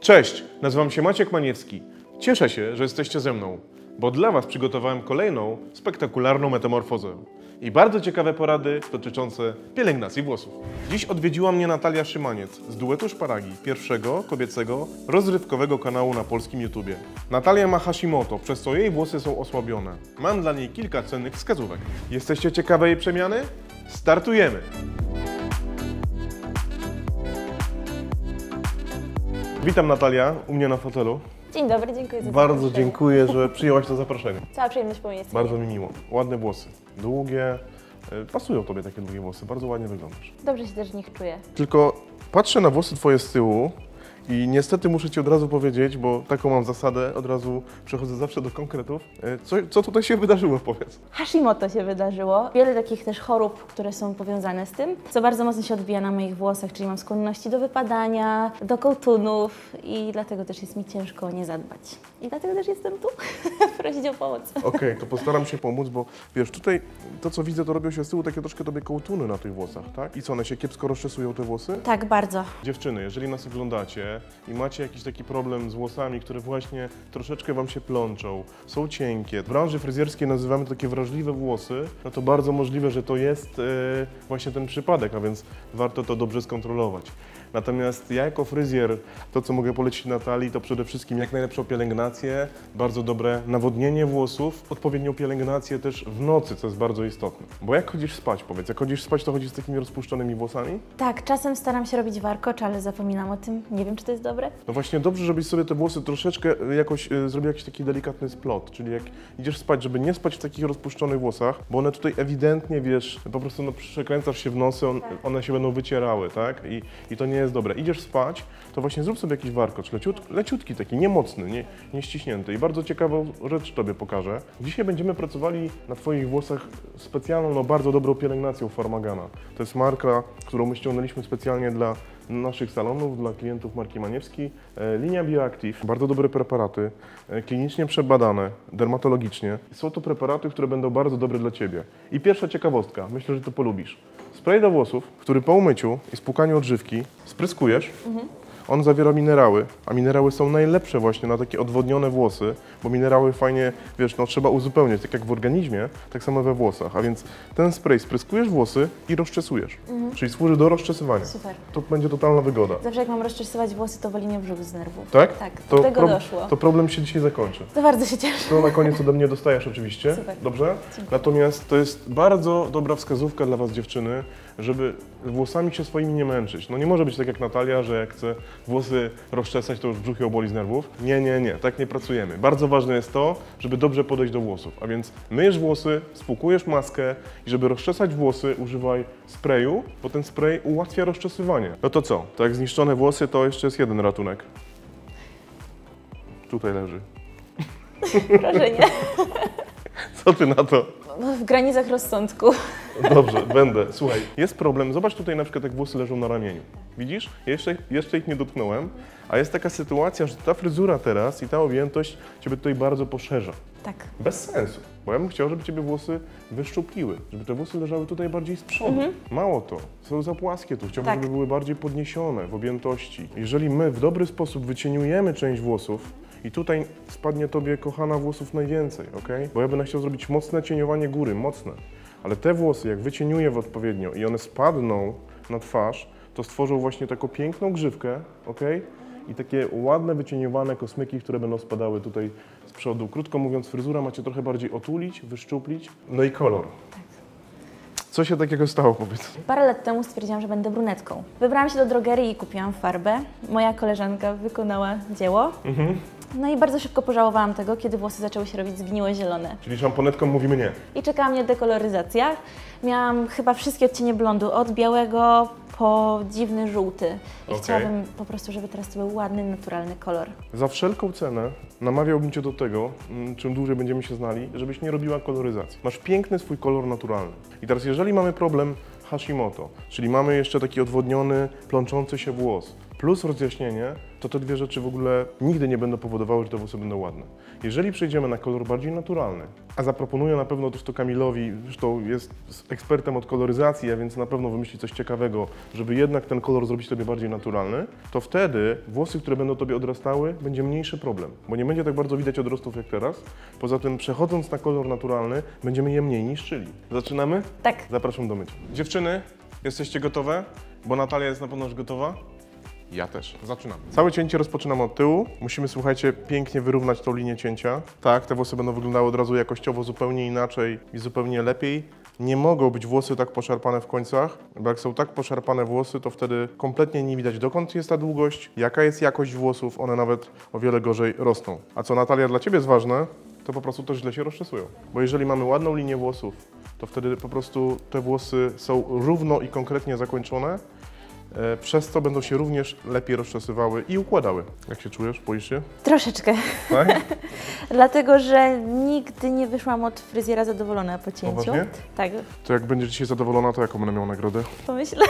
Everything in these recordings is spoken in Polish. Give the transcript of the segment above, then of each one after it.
Cześć, nazywam się Maciek Maniewski. Cieszę się, że jesteście ze mną, bo dla Was przygotowałem kolejną spektakularną metamorfozę i bardzo ciekawe porady dotyczące pielęgnacji włosów. Dziś odwiedziła mnie Natalia Szymaniec z duetu Szparagi, pierwszego kobiecego rozrywkowego kanału na polskim YouTubie. Natalia ma Hashimoto, przez co jej włosy są osłabione. Mam dla niej kilka cennych wskazówek. Jesteście ciekawe jej przemiany? Startujemy! Witam Natalia, u mnie na fotelu. Dzień dobry, dziękuję za Bardzo zaproszenie. dziękuję, że przyjęłaś to zaproszenie. Cała przyjemność po mojej stronie. Bardzo mi miło. Ładne włosy, długie. Pasują Tobie takie długie włosy, bardzo ładnie wyglądasz. Dobrze się też w nich czuję. Tylko patrzę na włosy Twoje z tyłu i niestety muszę Ci od razu powiedzieć, bo taką mam zasadę, od razu przechodzę zawsze do konkretów. Co tutaj się wydarzyło, powiedz? Hashimoto się wydarzyło. Wiele takich też chorób, które są powiązane z tym, co bardzo mocno się odbija na moich włosach, czyli mam skłonności do wypadania, do kołtunów i dlatego też jest mi ciężko o nie zadbać. I dlatego też jestem tu, prosić o pomoc. Okej, to postaram się pomóc, bo wiesz, tutaj to co widzę, to robią się z tyłu takie troszkę Tobie kołtuny na tych włosach, tak? I co, one się kiepsko rozczesują, te włosy? Tak, bardzo. Dziewczyny, jeżeli nas oglądacie i macie jakiś taki problem z włosami, które właśnie troszeczkę Wam się plączą, są cienkie, w branży fryzjerskiej nazywamy to takie wrażliwe włosy, no to bardzo możliwe, że to jest właśnie ten przypadek, a więc warto to dobrze skontrolować. Natomiast ja jako fryzjer, to co mogę polecić Natalii, to przede wszystkim jak najlepszą pielęgnację, bardzo dobre nawodnienie włosów, odpowiednią pielęgnację też w nocy, co jest bardzo istotne. Bo jak chodzisz spać, powiedz, jak chodzisz spać, to chodzisz z takimi rozpuszczonymi włosami? Tak, czasem staram się robić warkocz, ale zapominam o tym. Nie wiem, czy to jest dobre. No właśnie dobrze, żebyś sobie te włosy troszeczkę jakoś zrobił jakiś taki delikatny splot, czyli jak idziesz spać, żeby nie spać w takich rozpuszczonych włosach, bo one tutaj ewidentnie, wiesz, po prostu no, przekręcasz się w nosy, one się będą wycierały, tak? I to nie jest dobre. Idziesz spać, to właśnie zrób sobie jakiś warkocz, leciutki taki, niemocny, nie ściśnięty. I bardzo ciekawą rzecz Tobie pokażę. Dzisiaj będziemy pracowali na Twoich włosach specjalną, no bardzo dobrą pielęgnacją Pharmagana. To jest marka, którą my ściągnęliśmy specjalnie dla naszych salonów, dla klientów marki Maniewski. Linia Bioactive, bardzo dobre preparaty, klinicznie przebadane, dermatologicznie. Są to preparaty, które będą bardzo dobre dla Ciebie. I pierwsza ciekawostka, myślę, że to polubisz. Spray do włosów, który po umyciu i spłukaniu odżywki spryskujesz. On zawiera minerały, a minerały są najlepsze właśnie na takie odwodnione włosy, bo minerały fajnie, wiesz, no trzeba uzupełniać, tak jak w organizmie, tak samo we włosach. A więc ten spray spryskujesz włosy i rozczesujesz, czyli służy do rozczesywania. Super. To będzie totalna wygoda. Zawsze jak mam rozczesywać włosy, to boli mnie brzuch z nerwów. Tak? Tak, do tego doszło. To problem się dzisiaj zakończy. To bardzo się cieszę. To na koniec ode mnie dostajesz oczywiście, Super. dobrze? Dziękuję. Natomiast to jest bardzo dobra wskazówka dla Was dziewczyny, żeby włosami się swoimi nie męczyć. No nie może być tak jak Natalia, że jak chce włosy rozczesać, to już brzuch ją boli z nerwów. Nie, tak nie pracujemy. Bardzo ważne jest to, żeby dobrze podejść do włosów. A więc myjesz włosy, spłukujesz maskę i żeby rozczesać włosy, używaj sprayu, bo ten spray ułatwia rozczesywanie. No to co? Tak jak zniszczone włosy, to jeszcze jest jeden ratunek. Tutaj leży. Proszę nie. Co Ty na to? No, w granicach rozsądku. Dobrze, będę. Słuchaj, jest problem. Zobacz tutaj na przykład jak włosy leżą na ramieniu. Widzisz? Jeszcze ich nie dotknąłem, a jest taka sytuacja, że ta fryzura teraz i ta objętość Ciebie tutaj bardzo poszerza. Tak. Bez sensu, bo ja bym chciał, żeby Ciebie włosy wyszczupliły, żeby te włosy leżały tutaj bardziej z przodu. Mało to, są za płaskie tu, chciałbym, Tak. żeby były bardziej podniesione w objętości. Jeżeli my w dobry sposób wycieniujemy część włosów, i tutaj spadnie Tobie, kochana, włosów najwięcej, ok? Bo ja bym chciał zrobić mocne cieniowanie góry, mocne. Ale te włosy, jak wycieniuję w odpowiednio i one spadną na twarz, to stworzą właśnie taką piękną grzywkę, ok? I takie ładne, wycieniowane kosmyki, które będą spadały tutaj z przodu. Krótko mówiąc, fryzura macie trochę bardziej otulić, wyszczuplić. No i kolor. Co się takiego stało, powiedz? Parę lat temu stwierdziłam, że będę brunetką. Wybrałam się do drogerii i kupiłam farbę. Moja koleżanka wykonała dzieło. No i bardzo szybko pożałowałam tego, kiedy włosy zaczęły się robić zgniłe-zielone. Czyli szamponetką mówimy nie. I czekała mnie dekoloryzacja. Miałam chyba wszystkie odcienie blondu, od białego po dziwny żółty. I chciałabym po prostu, żeby teraz to był ładny, naturalny kolor. Za wszelką cenę namawiałbym Cię do tego, czym dłużej będziemy się znali, żebyś nie robiła koloryzacji. Masz piękny swój kolor naturalny. I teraz jeżeli mamy problem Hashimoto, czyli mamy jeszcze taki odwodniony, plączący się włos, plus rozjaśnienie, to te dwie rzeczy w ogóle nigdy nie będą powodowały, że te włosy będą ładne. Jeżeli przejdziemy na kolor bardziej naturalny, a zaproponuję na pewno też to Kamilowi, zresztą jest ekspertem od koloryzacji, a więc na pewno wymyśli coś ciekawego, żeby jednak ten kolor zrobić Tobie bardziej naturalny, to wtedy włosy, które będą Tobie odrastały, będzie mniejszy problem, bo nie będzie tak bardzo widać odrostów jak teraz. Poza tym przechodząc na kolor naturalny, będziemy je mniej niszczyli. Zaczynamy? Tak. Zapraszam do mycia. Dziewczyny, jesteście gotowe? Bo Natalia jest na pewno już gotowa. Ja też. Zaczynamy. Całe cięcie rozpoczynamy od tyłu. Musimy, słuchajcie, pięknie wyrównać tą linię cięcia. Tak, te włosy będą wyglądały od razu jakościowo zupełnie inaczej i zupełnie lepiej. Nie mogą być włosy tak poszarpane w końcach, bo jak są tak poszarpane włosy, to wtedy kompletnie nie widać, dokąd jest ta długość, jaka jest jakość włosów, one nawet o wiele gorzej rosną. A co, Natalia, dla Ciebie jest ważne, to po prostu też źle się rozczesują. Bo jeżeli mamy ładną linię włosów, to wtedy po prostu te włosy są równo i konkretnie zakończone, przez co będą się również lepiej rozczesywały i układały. Jak się czujesz? Boisz się? Troszeczkę. Tak? Dlatego, że nigdy nie wyszłam od fryzjera zadowolona po cięciu. Poważnie? Tak, To jak będziesz dzisiaj zadowolona, to jaką będę miał nagrodę? pomyślę.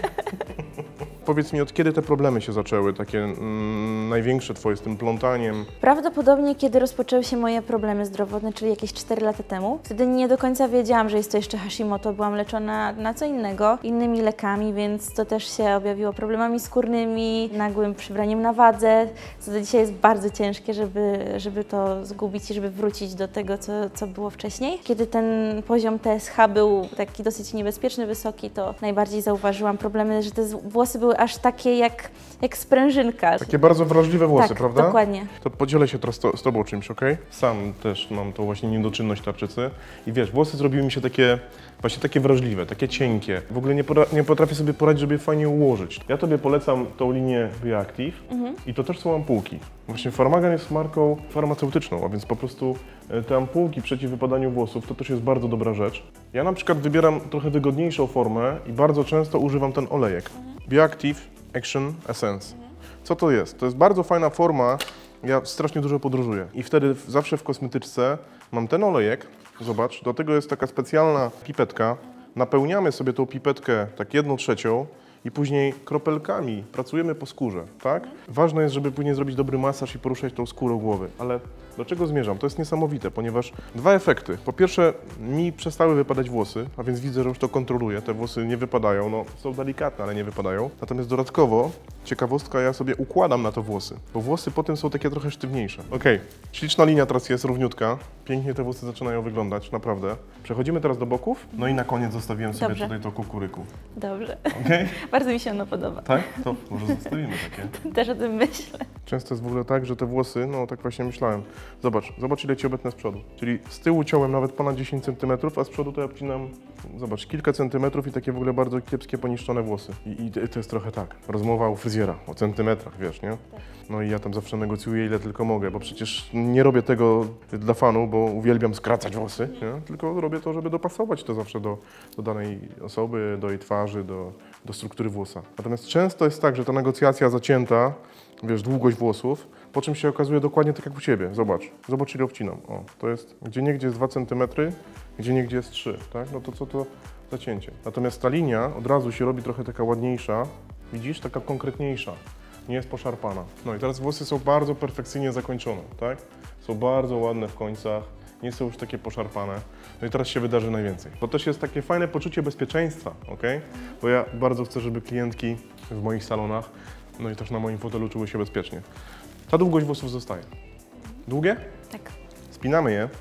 Powiedz mi, od kiedy te problemy się zaczęły, takie największe Twoje z tym plątaniem? Prawdopodobnie, kiedy rozpoczęły się moje problemy zdrowotne, czyli jakieś 4 lata temu. Wtedy nie do końca wiedziałam, że jest to jeszcze Hashimoto. Byłam leczona na co innego, innymi lekami, więc to też się objawiło problemami skórnymi, nagłym przybraniem na wadze, co do dzisiaj jest bardzo ciężkie, żeby to zgubić i żeby wrócić do tego, co było wcześniej. Kiedy ten poziom TSH był taki dosyć niebezpieczny, wysoki, to najbardziej zauważyłam problemy, że te włosy były aż takie jak sprężynka. Takie bardzo wrażliwe włosy, tak, prawda? Dokładnie. To podzielę się teraz z Tobą czymś, ok? Sam też mam tą właśnie niedoczynność tarczycy i wiesz, włosy zrobiły mi się takie, właśnie takie wrażliwe, takie cienkie. W ogóle nie potrafię sobie poradzić, żeby je fajnie ułożyć. Ja Tobie polecam tą linię Bioactive i to też są ampułki. Właśnie Pharmagan jest marką farmaceutyczną, a więc po prostu te ampułki przeciw wypadaniu włosów to też jest bardzo dobra rzecz. Ja na przykład wybieram trochę wygodniejszą formę i bardzo często używam ten olejek. Bioactive Action Essence. Co to jest? To jest bardzo fajna forma. Ja strasznie dużo podróżuję i wtedy zawsze w kosmetyczce mam ten olejek. Zobacz, do tego jest taka specjalna pipetka. Napełniamy sobie tą pipetkę tak 1/3 i później kropelkami pracujemy po skórze, tak? Ważne jest, żeby później zrobić dobry masaż i poruszać tą skórą głowy, ale do czego zmierzam? To jest niesamowite, ponieważ dwa efekty. Po pierwsze, mi przestały wypadać włosy, a więc widzę, że już to kontroluję, te włosy nie wypadają, no są delikatne, ale nie wypadają. Natomiast dodatkowo, ciekawostka, ja sobie układam na to włosy, bo włosy potem są takie trochę sztywniejsze. Okej, śliczna linia teraz jest równiutka, pięknie te włosy zaczynają wyglądać, naprawdę. Przechodzimy teraz do boków, no i na koniec zostawiłem sobie Dobrze. tutaj to kukuryku. Dobrze. Okej? Bardzo mi się ono podoba. Tak? To może zostawimy takie. Też o tym myślę. Często jest w ogóle tak, że te włosy, no tak właśnie myślałem. Zobacz ile Ci obetnę z przodu. Czyli z tyłu ciąłem nawet ponad 10 cm, a z przodu to ja obcinam, zobacz, kilka centymetrów i takie w ogóle bardzo kiepskie, poniszczone włosy. I to jest trochę tak, rozmowa u fryzjera o centymetrach, wiesz, nie? No i ja tam zawsze negocjuję ile tylko mogę, bo przecież nie robię tego dla fanu, bo uwielbiam skracać włosy, nie? Tylko robię to, żeby dopasować to zawsze do danej osoby, do jej twarzy, do struktury włosa. Natomiast często jest tak, że ta negocjacja zacięta, wiesz, długość włosów, po czym się okazuje dokładnie tak jak u Ciebie. Zobacz ile obcinam. O, to jest, gdzieniegdzie jest 2 cm, gdzieniegdzie jest 3, tak? No to co to zacięcie? Natomiast ta linia od razu się robi trochę taka ładniejsza, widzisz, taka konkretniejsza, nie jest poszarpana. No i teraz włosy są bardzo perfekcyjnie zakończone, tak? Są bardzo ładne w końcach, nie są już takie poszarpane. No i teraz się wydarzy najwięcej. To też jest takie fajne poczucie bezpieczeństwa, ok? Bo ja bardzo chcę, żeby klientki w moich salonach, no i też na moim fotelu czuły się bezpiecznie. Ta długość włosów zostaje. Długie? Tak. Spinamy je.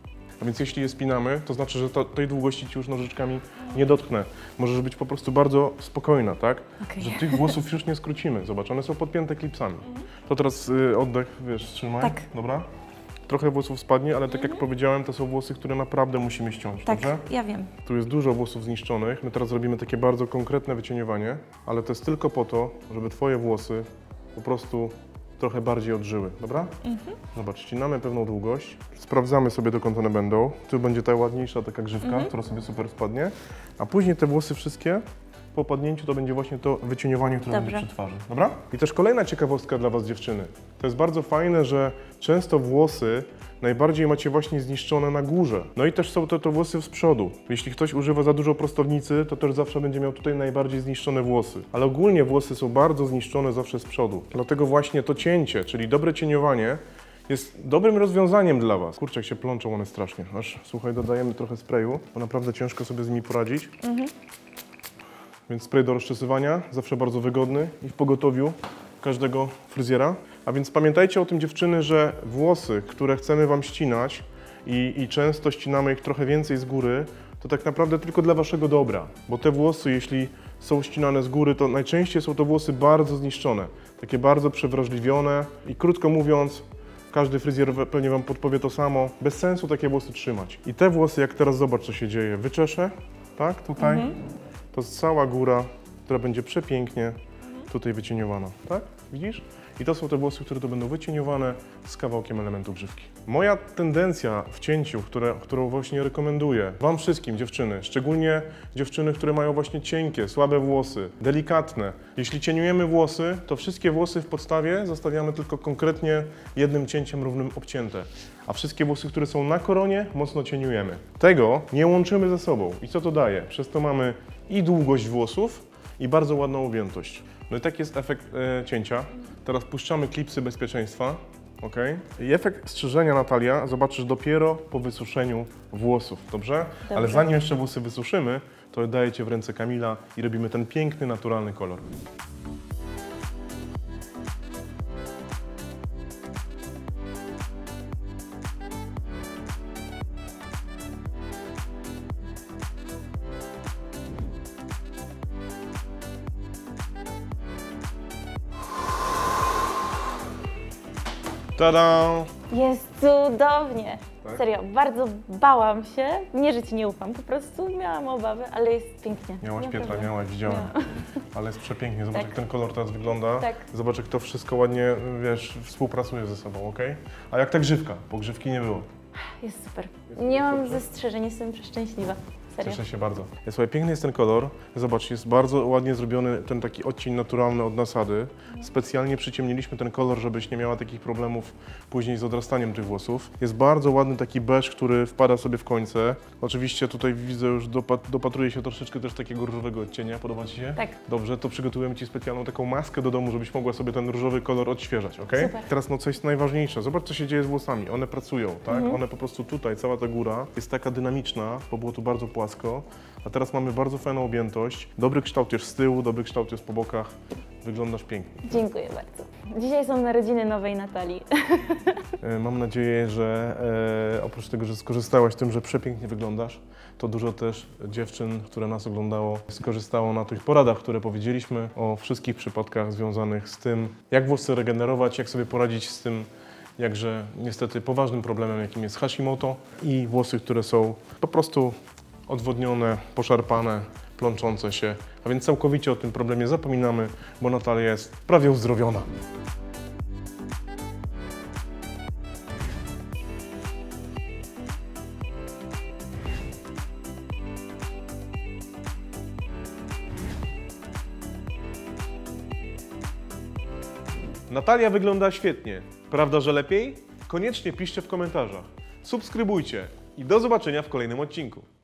A więc jeśli je spinamy, to znaczy, że tej długości Ci już nożyczkami nie dotknę. Możesz być po prostu bardzo spokojna, tak? Okej. Że tych włosów już nie skrócimy. Zobacz, one są podpięte klipsami. To teraz oddech, wiesz, trzymaj. Tak. Dobra? Trochę włosów spadnie, ale tak jak powiedziałem, to są włosy, które naprawdę musimy ściąć, Tak, dobrze? ja wiem. Tu jest dużo włosów zniszczonych. My teraz robimy takie bardzo konkretne wycieniowanie, ale to jest tylko po to, żeby Twoje włosy po prostu trochę bardziej odżyły, dobra? Zobacz, ścinamy pewną długość, sprawdzamy sobie, dokąd one będą. Tu będzie ta ładniejsza taka grzywka, która sobie super spadnie, a później te włosy wszystkie po opadnięciu to będzie właśnie to wycieniowanie, które Dobrze. będzie przy twarzy, dobra? I też kolejna ciekawostka dla Was, dziewczyny. To jest bardzo fajne, że często włosy najbardziej macie właśnie zniszczone na górze. No i też są to włosy z przodu. Jeśli ktoś używa za dużo prostownicy, to też zawsze będzie miał tutaj najbardziej zniszczone włosy. Ale ogólnie włosy są bardzo zniszczone zawsze z przodu. Dlatego właśnie to cięcie, czyli dobre cieniowanie, jest dobrym rozwiązaniem dla Was. Kurczę, jak się plączą one strasznie. Aż, słuchaj, dodajemy trochę sprayu, bo naprawdę ciężko sobie z nimi poradzić. Więc spray do rozczesywania, zawsze bardzo wygodny i w pogotowiu każdego fryzjera. A więc pamiętajcie o tym, dziewczyny, że włosy, które chcemy Wam ścinać i często ścinamy ich trochę więcej z góry, to tak naprawdę tylko dla Waszego dobra. Bo te włosy, jeśli są ścinane z góry, to najczęściej są to włosy bardzo zniszczone, takie bardzo przewrażliwione i krótko mówiąc, każdy fryzjer pewnie Wam podpowie to samo, bez sensu takie włosy trzymać. I te włosy, jak teraz zobacz, co się dzieje, wyczeszę, tak, tutaj, to jest cała góra, która będzie przepięknie tutaj wycieniowana, tak? Widzisz? I to są te włosy, które tu będą wycieniowane z kawałkiem elementu grzywki. Moja tendencja w cięciu, którą właśnie rekomenduję Wam wszystkim, dziewczyny, szczególnie dziewczyny, które mają właśnie cienkie, słabe włosy, delikatne. Jeśli cieniujemy włosy, to wszystkie włosy w podstawie zostawiamy tylko konkretnie jednym cięciem równym obcięte. A wszystkie włosy, które są na koronie, mocno cieniujemy. Tego nie łączymy ze sobą. I co to daje? Przez to mamy i długość włosów, i bardzo ładną objętość. No i taki jest efekt cięcia. Teraz puszczamy klipsy bezpieczeństwa, ok? I efekt strzyżenia, Natalia, zobaczysz dopiero po wysuszeniu włosów, dobrze? Ale zanim jeszcze włosy wysuszymy, to daję Cię w ręce Kamila i robimy ten piękny, naturalny kolor. Tada! Jest cudownie. Tak? Serio, bardzo bałam się. Nie, że Ci nie ufam, po prostu miałam obawy, ale jest pięknie. Miałaś Pietra, miałaś, widziałem. Ale jest przepięknie. Zobacz, Tak. jak ten kolor teraz wygląda. Tak. Zobacz, jak to wszystko ładnie, wiesz, współpracuje ze sobą, ok? A jak ta grzywka? Bo grzywki nie było. Jest super. Nie mam zastrzeżeń, jestem przeszczęśliwa. Serio. Cieszę się bardzo. Słuchaj, piękny jest ten kolor. Zobacz, jest bardzo ładnie zrobiony ten taki odcień naturalny od nasady. Specjalnie przyciemniliśmy ten kolor, żebyś nie miała takich problemów później z odrastaniem tych włosów. Jest bardzo ładny taki beż, który wpada sobie w końce. Oczywiście tutaj widzę już dopatruje się troszeczkę też takiego różowego odcienia. Podoba Ci się? Tak. Dobrze, to przygotujemy Ci specjalną taką maskę do domu, żebyś mogła sobie ten różowy kolor odświeżać, ok? Super. Teraz no coś najważniejsze. Zobacz, co się dzieje z włosami. One pracują, tak? One po prostu tutaj, cała ta góra jest taka dynamiczna, bo było tu bardzo płasko. A teraz mamy bardzo fajną objętość. Dobry kształt jest z tyłu, dobry kształt jest po bokach. Wyglądasz pięknie. Dziękuję bardzo. Dzisiaj są narodziny nowej Natalii. Mam nadzieję, że oprócz tego, że skorzystałaś tym, że przepięknie wyglądasz, to dużo też dziewczyn, które nas oglądało, skorzystało na tych poradach, które powiedzieliśmy o wszystkich przypadkach związanych z tym, jak włosy regenerować, jak sobie poradzić z tym jakże niestety poważnym problemem, jakim jest Hashimoto i włosy, które są po prostu odwodnione, poszarpane, plączące się. A więc całkowicie o tym problemie zapominamy, bo Natalia jest prawie uzdrowiona. Natalia wygląda świetnie. Prawda, że lepiej? Koniecznie piszcie w komentarzach. Subskrybujcie i do zobaczenia w kolejnym odcinku.